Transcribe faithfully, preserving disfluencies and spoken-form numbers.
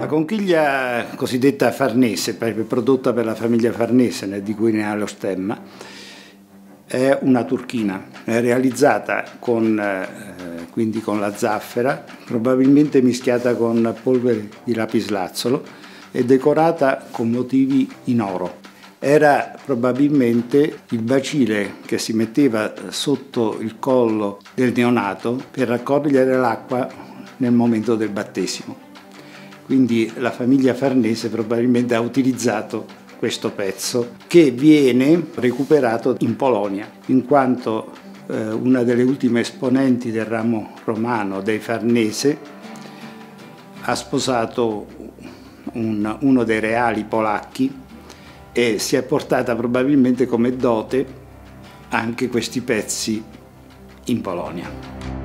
conchiglia cosiddetta farnese, prodotta per la famiglia Farnese, di cui ne ha lo stemma, è una turchina, è realizzata con, eh, quindi con la zaffera, probabilmente mischiata con polvere di lapislazzolo e decorata con motivi in oro. Era probabilmente il bacile che si metteva sotto il collo del neonato per raccogliere l'acqua nel momento del battesimo. Quindi la famiglia Farnese probabilmente ha utilizzato questo pezzo, che viene recuperato in Polonia, in quanto eh, una delle ultime esponenti del ramo romano dei Farnese ha sposato un, uno dei reali polacchi e si è portata probabilmente come dote anche questi pezzi in Polonia.